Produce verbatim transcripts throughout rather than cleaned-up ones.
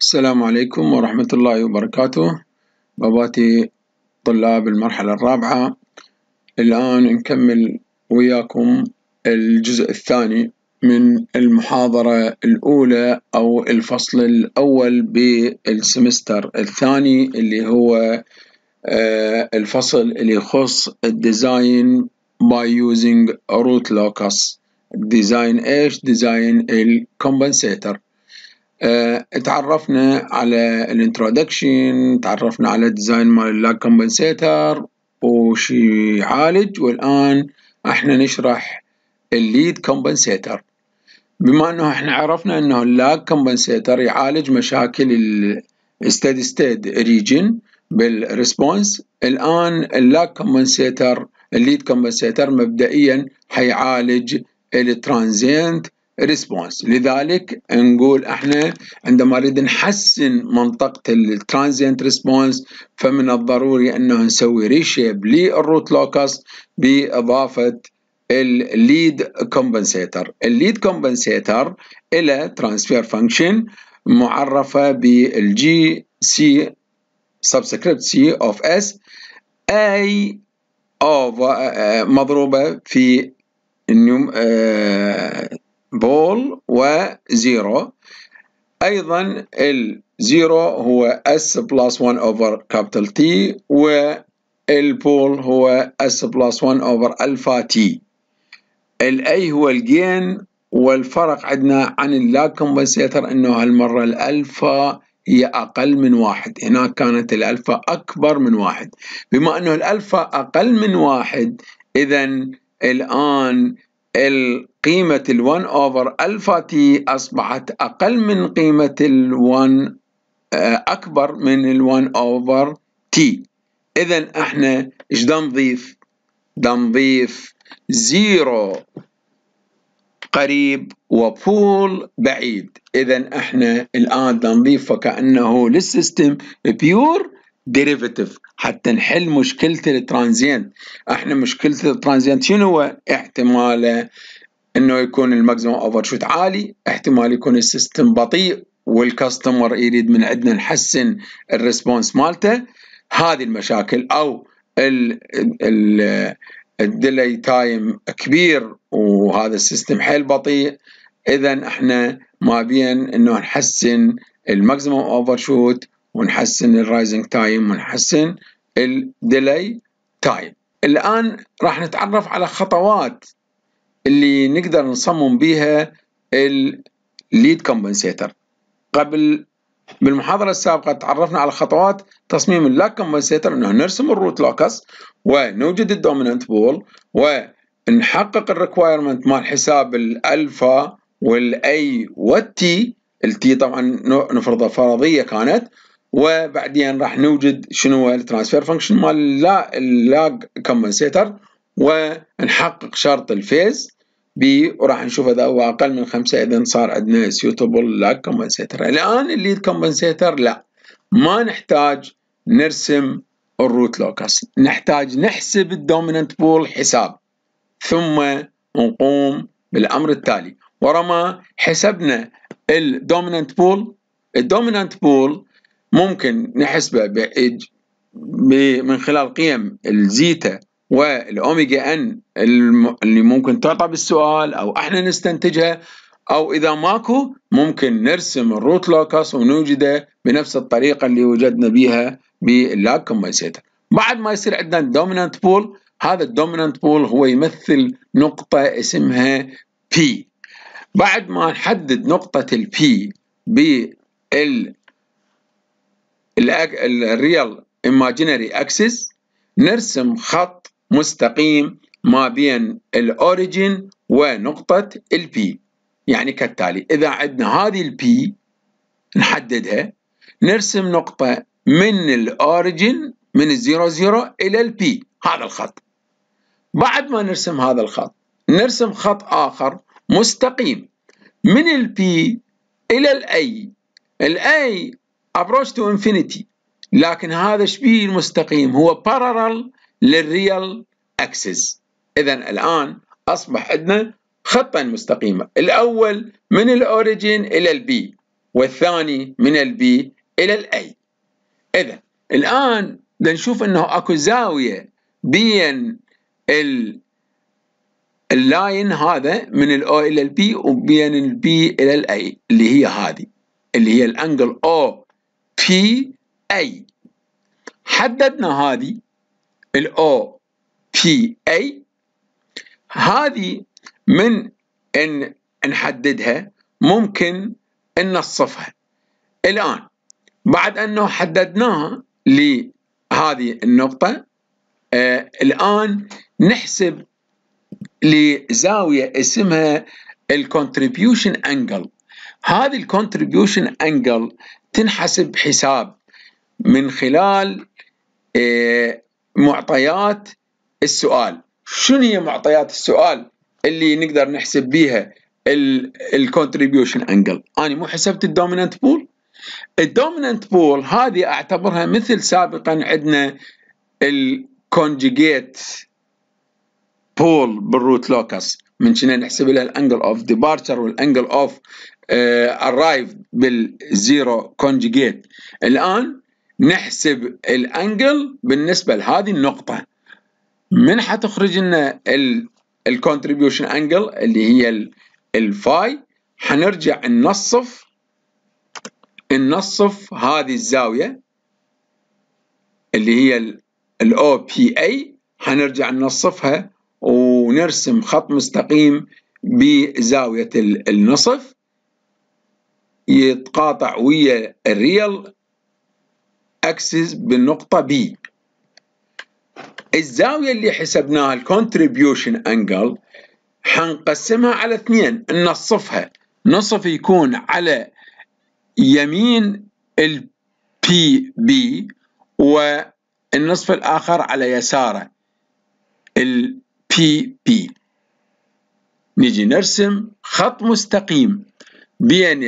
السلام عليكم ورحمة الله وبركاته. باباتي طلاب المرحلة الرابعة، الآن نكمل وياكم الجزء الثاني من المحاضرة الأولى أو الفصل الأول بالسمستر الثاني، اللي هو الفصل اللي يخص الديزاين by using root locus. ديزاين إيش؟ ديزاين الكمبنسيتر. اه تعرفنا على الانترودكشن، تعرفنا على الديزاين مال اللاج كومبنسيتر وش يعالج، والآن احنا نشرح الليد كومبنسيتر. بما انه احنا عرفنا انه اللاج كومبنسيتر يعالج مشاكل الستيدي ستيت ريجن بالريسبونس، الآن اللاج كومبنسيتر الليد كومبنسيتر مبدئيا حيعالج الترانزينت ريسبونس. لذلك نقول احنا عندما نريد نحسن منطقة الترانزينت ريسبونس فمن الضروري انه نسوي ريشيب للروت لوكس باضافة الليد كومبنسيتر. الليد كومبنسيتر الى ترانسفير فانكشن معرفة بالجي سي سبسكريبت سي اوف اس اي اوف مضروبة في النيوم بول وزيرو. أيضا الزيرو هو S plus one over capital T، والبول هو S plus one over alpha T. الأي هو الجين، والفرق عندنا عن اللاج كومبنسيتر أنه هالمرة الألفا هي أقل من واحد، هناك كانت الألفا أكبر من واحد. بما أنه الألفا أقل من واحد، إذن الآن القيمة الون أوفر ألفا تي أصبحت أقل من قيمة الون، أكبر من الون أوفر تي. إذن إحنا إيش دا نضيف؟ دا نضيف زيرو قريب وبول بعيد. إذن إحنا الآن دا نضيف وكأنه للسيستم بيور ديريفيتيف حتى نحل مشكلة الترانزيانت. احنا مشكلة الترانزيانت شنو هو؟ احتماله انه يكون الماكسيمم اوفر شوت عالي، احتمال يكون السيستم بطيء والكاستمر يريد من عندنا نحسن الريسبونس مالته. هذه المشاكل او الديلي تايم كبير وهذا السيستم حيل بطيء، اذا احنا ما بين انه نحسن الماكسيمم اوفر شوت ونحسن الرايزنج تايم ونحسن الديلي تايم. الآن راح نتعرف على خطوات اللي نقدر نصمم بها الليد كومبنسيتر. قبل بالمحاضرة السابقة تعرفنا على خطوات تصميم اللاج كومبنسيتر، انه نرسم الروت لوكس ونوجد الدومينانت بول ونحقق الريكوايرمنت مال حساب الالفا والاي والتي. التي طبعا نفرضها فرضية كانت، وبعدين راح نوجد شنو هو الترانسفير فانكشن مال اللاج كومبنسيتر ونحقق شرط الفيز بي، وراح نشوف اذا هو اقل من خمسة اذا صار عندنا سيوتابل لاج كومبنسيتر. الان الليد كومبنسيتر لا، ما نحتاج نرسم الروت لوكس، نحتاج نحسب الدومينانت بول حساب ثم نقوم بالامر التالي. ورما حسبنا الدومينانت بول، الدومينانت بول ممكن نحسبه من خلال قيم الزيتا والأوميجا ان اللي ممكن تعطى بالسؤال أو احنا نستنتجها، أو إذا ماكو ممكن نرسم الروت لوكس ونوجده بنفس الطريقة اللي وجدنا بها باللاج كومبنسيتر. بعد ما يصير عندنا الدومينانت بول، هذا الدومينانت بول هو يمثل نقطة اسمها P. بعد ما نحدد نقطة ال P بال الريال imaginary axis، نرسم خط مستقيم ما بين الاوريجين ونقطة البي. يعني كالتالي، إذا عندنا هذه البي نحددها، نرسم نقطة من الاوريجين من الزيرو زيرو إلى البي، هذا الخط. بعد ما نرسم هذا الخط نرسم خط آخر مستقيم من البي إلى الأي. الأي approach to infinity، لكن هذا شبيه المستقيم هو parallel للريال axis. إذن الآن أصبح عندنا خطين مستقيمة، الأول من الأوريجين إلى البي، والثاني من البي إلى الأي. إذا الآن بنشوف أنه أكو زاوية بين ال اللاين هذا من الأو إلى البي وبين البي إلى الأي اللي هي هذه اللي هي الأنجل أو بي أي. حددنا هذه الأو بي أي، هذه من أن نحددها ممكن أن نصفها. الآن بعد أنه حددناها لهذه النقطة، آه الآن نحسب لزاوية اسمها الكونتريبيوشن انجل. هذه الكونتريبيوشن انجل تنحسب حساب من خلال آه معطيات السؤال. شنو هي معطيات السؤال اللي نقدر نحسب بيها الكونتريبيوشن انجل؟ أنا مو حسبت الدومينانت بول. الدومينانت بول هذه اعتبرها مثل سابقا عندنا الكونجيجيت بول بالروت لوكس، من كنا نحسب لها الانجل اوف ديبارتشر والانجل اوف ارايف بالزيرو كونجيجيت. الان نحسب الانجل بالنسبه لهذه النقطه. من حتخرج لنا الكونتريبيوشن انجل اللي هي الفاي، حنرجع ننصف ننصف هذه الزاويه اللي هي الاو بي اي، حنرجع ننصفها ونرسم خط مستقيم بزاويه النصف يتقاطع ويا الريال اكسس بالنقطه بي. الزاويه اللي حسبناها الكونتريبيوشن انجل حنقسمها على اثنين، ننصفها نصف يكون على يمين البي بي والنصف الاخر على يساره البي بي. نيجي نرسم خط مستقيم بين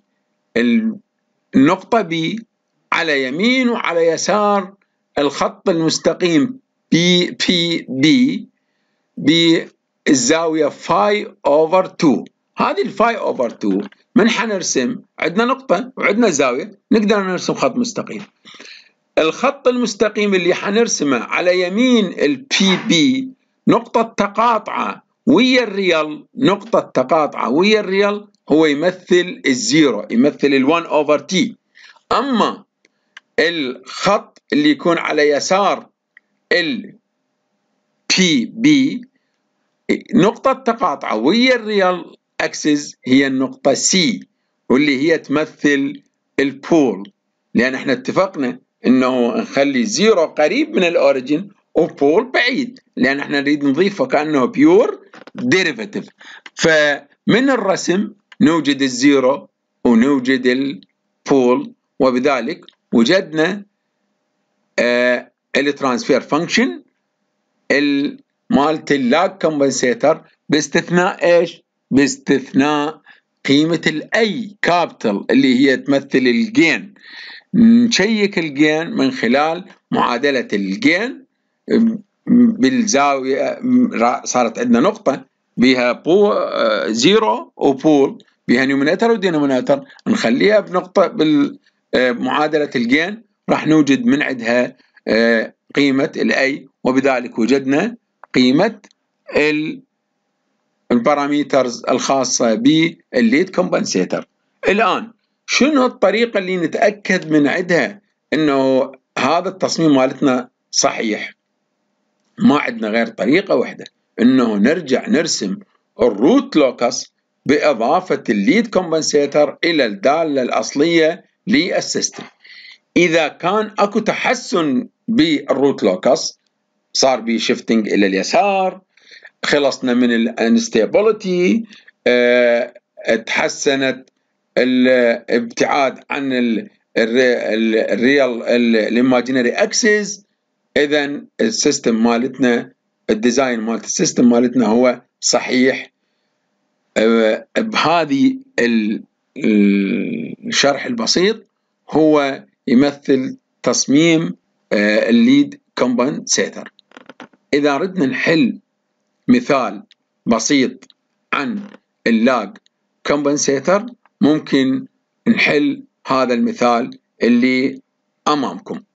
النقطة بي على يمين وعلى يسار الخط المستقيم بي بي بي بالزاوية فاي اوفر اثنين. هذه الفاي اوفر اثنين من حنرسم عندنا نقطة وعندنا زاوية نقدر نرسم خط مستقيم. الخط المستقيم اللي حنرسمه على يمين البي بي نقطة تقاطعه ويا الريال، نقطة تقاطعه ويا الريال هو يمثل الزيرو، يمثل الون اوفر تي. اما الخط اللي يكون على يسار البي بي نقطة تقاطعه ويا الريال اكسس هي النقطة سي، واللي هي تمثل البول، لان احنا اتفقنا انه نخلي زيرو قريب من الاوريجين وبول بعيد، لان احنا نريد نضيفه كانه بيور ديريفاتيف. فمن الرسم نوجد الزيرو ونوجد البول، وبذلك وجدنا آه الترانسفير فانكشن مالت اللاج كومبنسيتر، باستثناء ايش؟ باستثناء قيمة الاي كابيتال اللي هي تمثل الجين. نشيك الجين من خلال معادلة الجين بالزاوية، صارت عندنا نقطة بها بو زيرو وبول بها نيومينيتر ودينومينيتر، نخليها بنقطة بالمعادلة الجين راح نوجد من عندها قيمة الاي، وبذلك وجدنا قيمة الباراميترز الخاصة بالليد كومبنسيتر. الآن شنو الطريقة اللي نتأكد من عندها انه هذا التصميم مالتنا صحيح؟ ما عندنا غير طريقة واحدة، انه نرجع نرسم الروت لوكس بإضافة الليد كومبنسيتر إلى الدالة الأصلية للسيستم. إذا كان أكو تحسن بالروت لوكس، صار بي شيفتنج إلى اليسار، خلصنا من الانستابيليتي، اه تحسنت الابتعاد عن الريال الايماجينري اكسس، اذا السيستم مالتنا الديزاين مالت السيستم مالتنا هو صحيح. اه بهذه الشرح البسيط هو يمثل تصميم اه الليد كومبنسيتر. اذا ردنا نحل مثال بسيط عن اللاج كومبنسيتر، ممكن نحل هذا المثال اللي أمامكم.